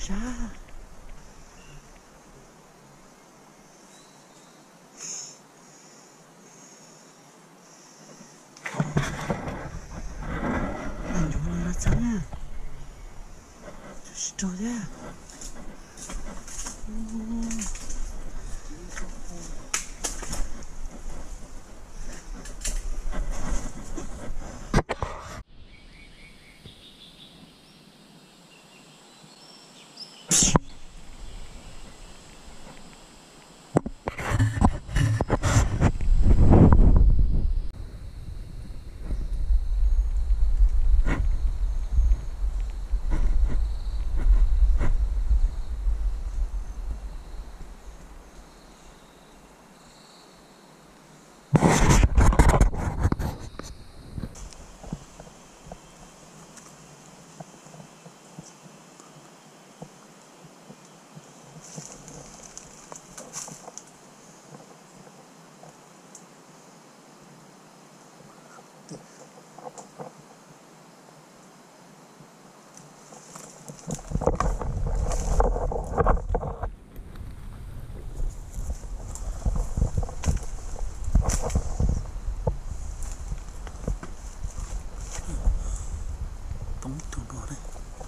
ra. Anh chú nó trắng nha. Trời thế. Bóng tụi nó đây.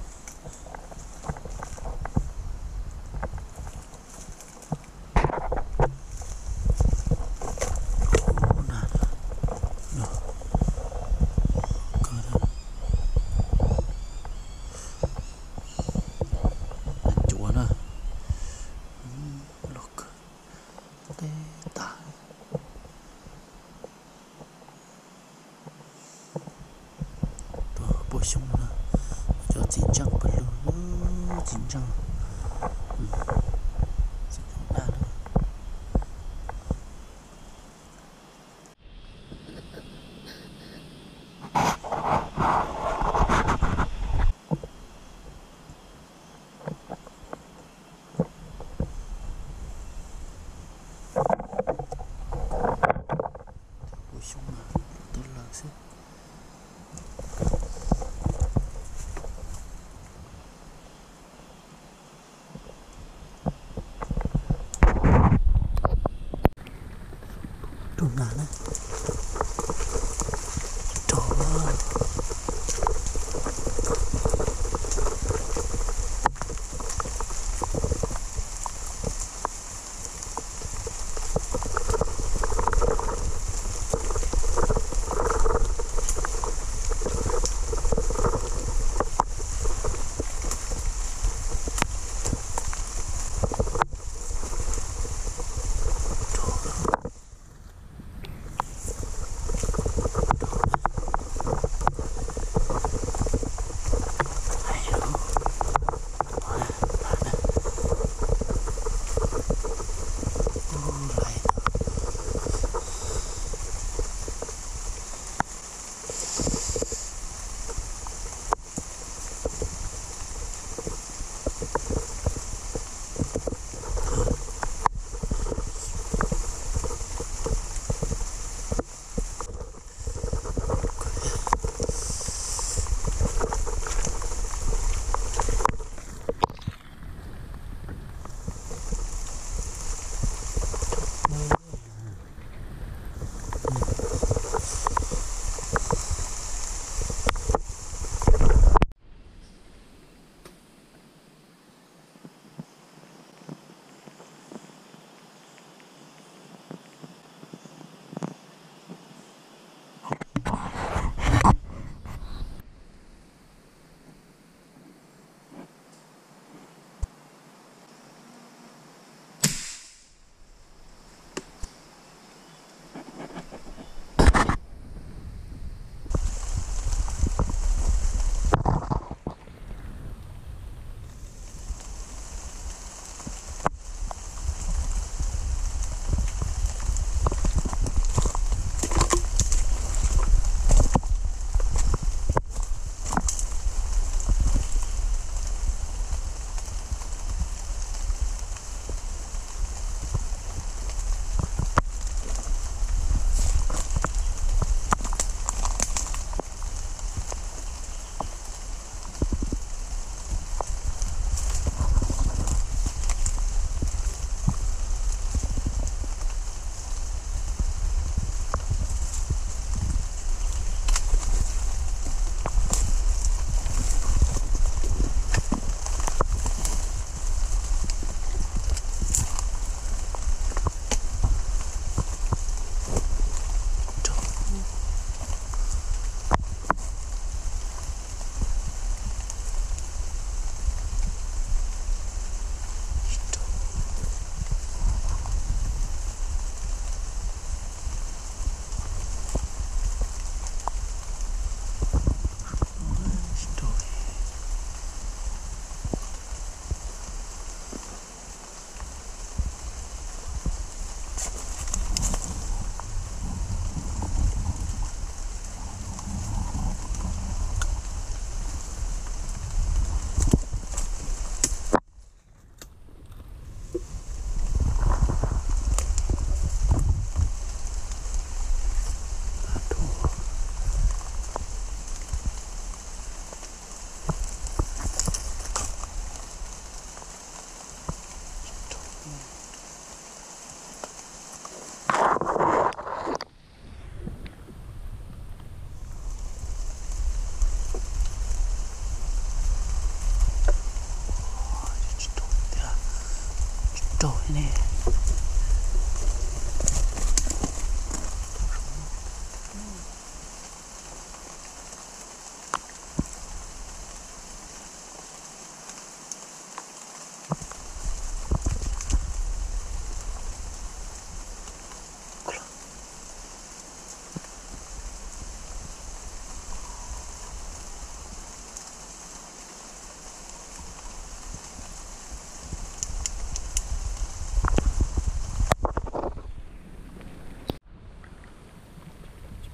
Xong là cho chín trăng bật lửa chín trăng đa nữa. Buổi xong là tốt là sẽ trốn nản đấy. Trời ơi.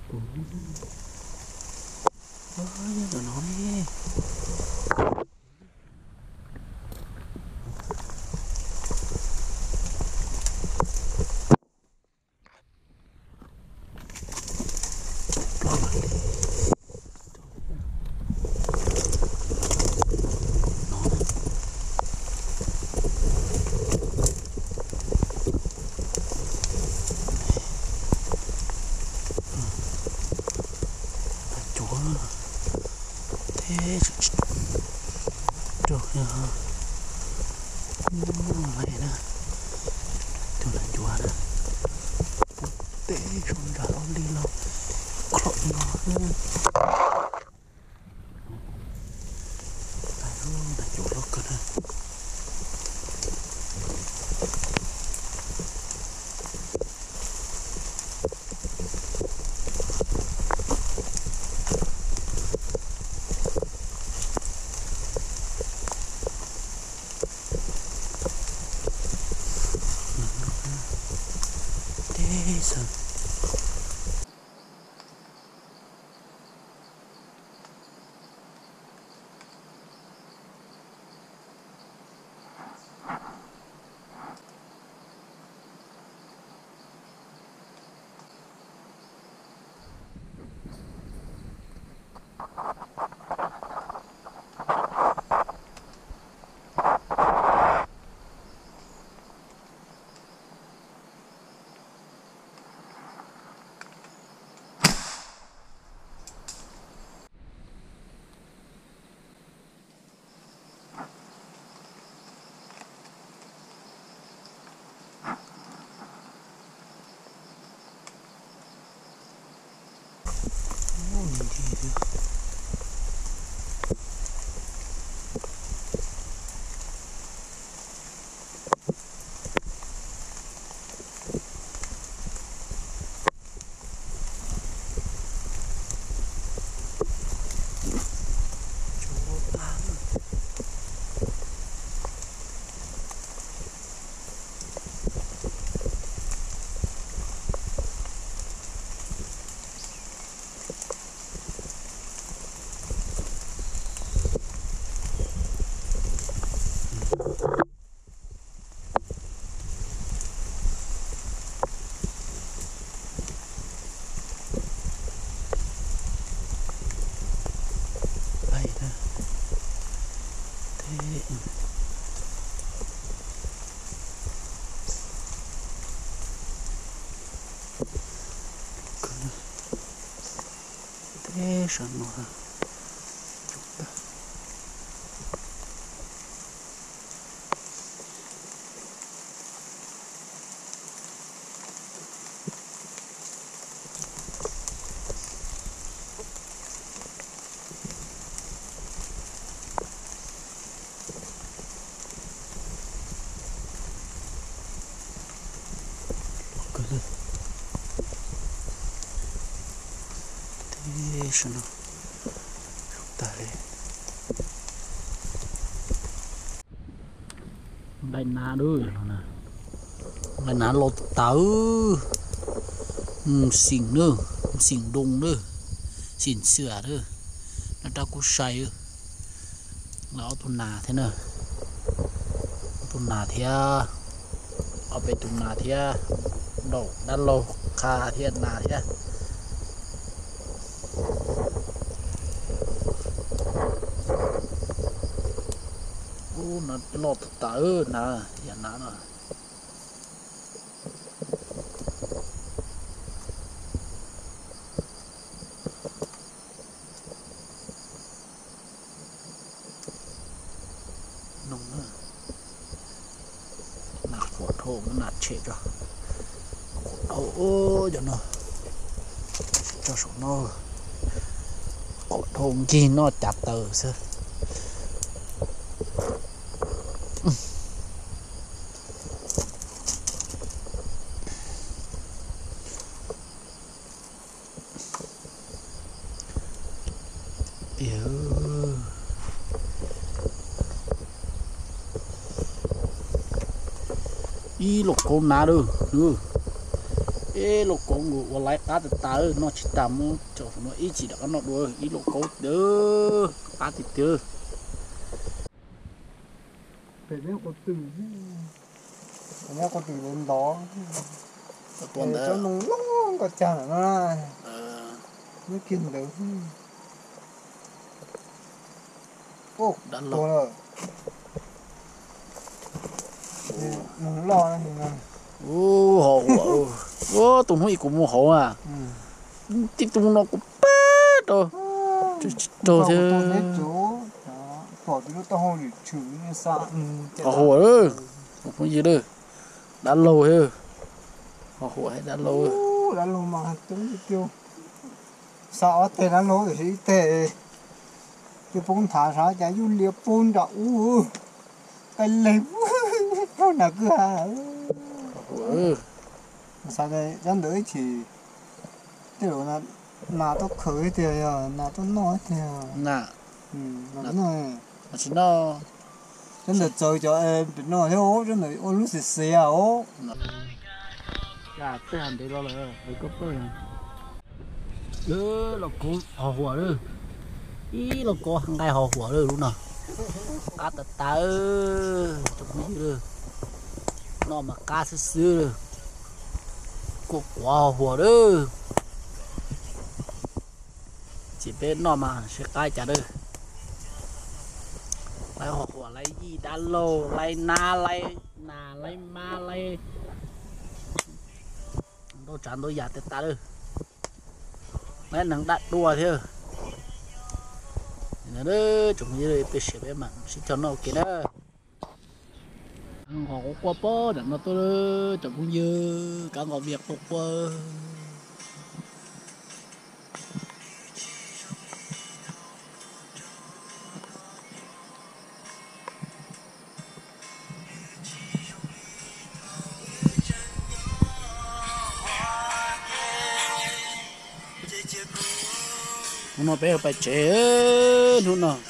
Ôi, nó đi. Thế được nha, này nè, tôi là chùa nè, té rồi ra ông đi lâu, khóc nó nè, là chùa lót cơ nè. Thế sao nó sao nó tại đây ná đôi nè, đây ná lột táo, xỉn nữa, xỉn đông nữa, xỉn sữa nữa, nó ta cũng say nữa, nó tuần nà thế nè, tuần nà thế, ở bên tuần nà thế, đầu đan lô kha thế nà thế. Nó lọt tớ nè, giờ nè nè, nông nè, nạt quả thô nó nạt chết rồi, ô giờ nó cho số nó, quả thô gì nó chặt tờ xưa. Y lục con ná đưa ê lô cổ ngủ lại cá từ ta nó chỉ tạm cho nó ít chỉ đã nó đuôi ít lô cổ đỡ cá thịt đỡ phải biết có từ lên đó tuần cho nó lóng có chẳng nó mới kiếm được ô đã to rồi nó lo này nè ô hồ ô tụi nó cũng mua hồ à tiếp tụi nó cũng bát rồi đồ thế chỗ bỏ tí nó to hồ để chửi như sao hồ ơi không có gì đâu đã lâu hết hồ hay đã lâu mà chúng kêu sao thế đã lâu thì thế cái bông thả sao chả du liệp bông đã cái lem nó là cứ sao đây chẳng đợi thì kiểu là tôi khởi thì là tôi nói thì nè nó nói chỉ nó 真的做咗變咗好，真係我諗是死啊我。 呀，這樣對了了，一個不人。老公好火了，咦，老公很愛好火了，luôn nè。cá tạt ta chụp gì rồi, nó mà cá sứ sứ rồi, cô quá hào火了，chỉ biết nó mà sẽ cay chả được. Lấy hộp của lấy gì đã lô lấy na lấy ma lấy đâu chẳng đâu giả tết ta được lấy nắng đặt đùa thế nữa đó chúng như bây giờ bé mặn sẽ cho nó kia đó họ có qua bó để nó tôi chẳng cũng như cả ngõ việc qua nó bé phải chế luôn nè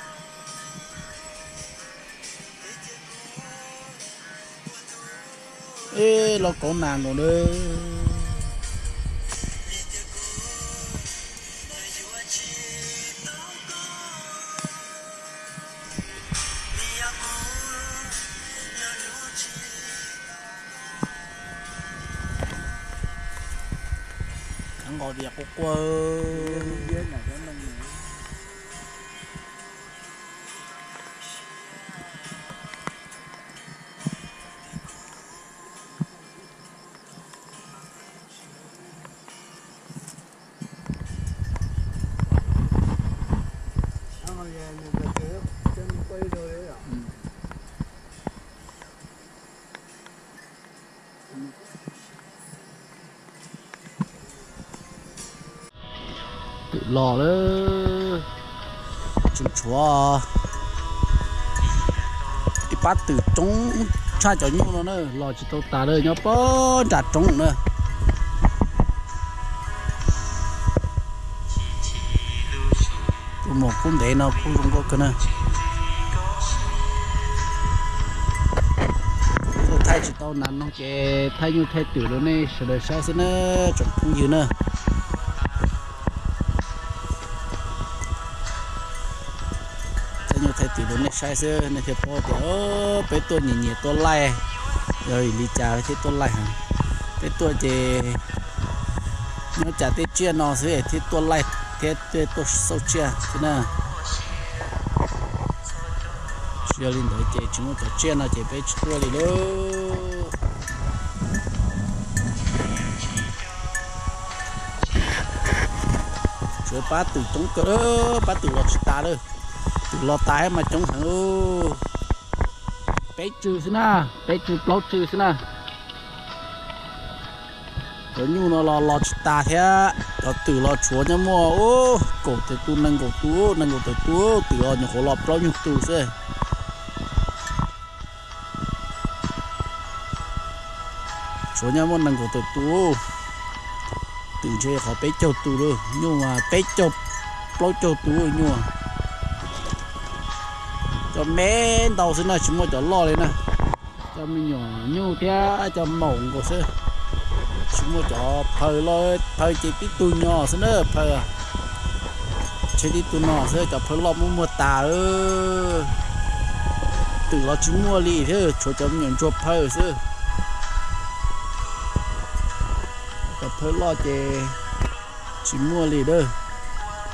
ê nó có nàng rồi đấy ngồi việc của cô tự lò đó chúng chúa đi bắt từ trống cha cho nhau nó nữa lò chỉ tao ta đây nhá bó chặt trống nữa một cũng để nó cũng không có cái này thay chỉ tao nắn nó cái thay như thay tiểu đó này sửa đời sai xin nữa chọn cũng như nữa thay tiểu đó này sai xưa này thì bỏ tiểu bé tôi nhỉ nhỉ tôi lai rồi đi chào thì tôi lai hả bé tôi thì nó chả tết chia nó sẽ thì tôi lai thế tôi sâu chia thế nào chia lên đấy chị chúng tôi chia nó chị bé tôi đi đó rồi bắt từ chống cỡ bắt từ lọt ta đó từ lọt tái mà chống thằng bé trừ thế nào bé trừ lót trừ thế nào có nhu nó lọt ta thế có từ lọt chúa nhá mua ô cổ từ tu nâng cổ tu từ lọt nhiều cổ lọt bao nhiêu từ thế chúa nhá mua nâng cổ tu từ chơi họ bé châu tu rồi nhưng mà bé châu bao châu tu rồi nhưng mà cho mẹ đầu xin là chúng tôi cho lo lên nè cho mình nhỏ nhu thế cho mỏng của xe chỉ mua cho phơi lo phơi chỉ tí tu nhỏ xí nữa phơi chỉ tí tu nhỏ xí cho phơi lo mua tà từ lo chỉ mua lì thế cho nhận cho phơi xí cho phơi lo chỉ mua lì đó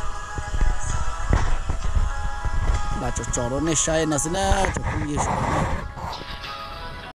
là cho đó này sai nó xí nữa cho cũng như